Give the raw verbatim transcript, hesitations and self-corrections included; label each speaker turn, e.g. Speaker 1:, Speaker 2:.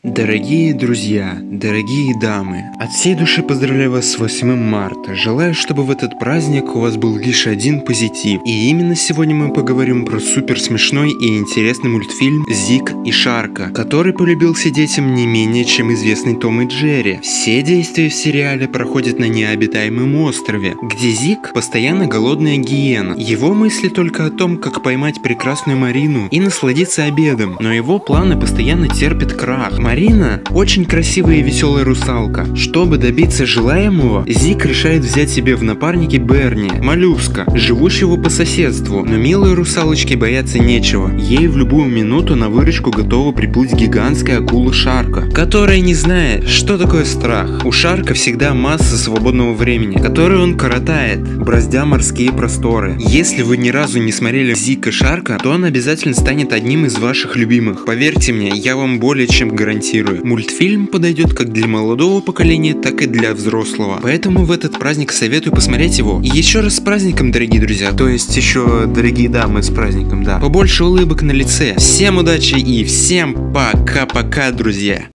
Speaker 1: Дорогие друзья, дорогие дамы, от всей души поздравляю вас с восьмым марта. Желаю, чтобы в этот праздник у вас был лишь один позитив. И именно сегодня мы поговорим про супер смешной и интересный мультфильм «Зик и Шарко», который полюбился детям не менее, чем известный Том и Джерри. Все действия в сериале проходят на необитаемом острове, где Зик постоянно голодная гиена. Его мысли только о том, как поймать прекрасную Марину и насладиться обедом, но его планы постоянно терпят крах. Марина очень красивая и веселая русалка. Чтобы добиться желаемого, Зик решает взять себе в напарники Берни, моллюска, живущего по соседству, но милые русалочки бояться нечего. Ей в любую минуту на выручку готова приплыть гигантская акула Шарко, которая не знает, что такое страх. У Шарко всегда масса свободного времени, которое он коротает, браздя морские просторы. Если вы ни разу не смотрели Зик и Шарко, то он обязательно станет одним из ваших любимых. Поверьте мне, я вам более чем гарантирую. Мультфильм подойдет как для молодого поколения, так и для взрослого. Поэтому в этот праздник советую посмотреть его. И еще раз с праздником, дорогие друзья. То есть еще, дорогие дамы, с праздником, да. Побольше улыбок на лице. Всем удачи и всем пока-пока, друзья.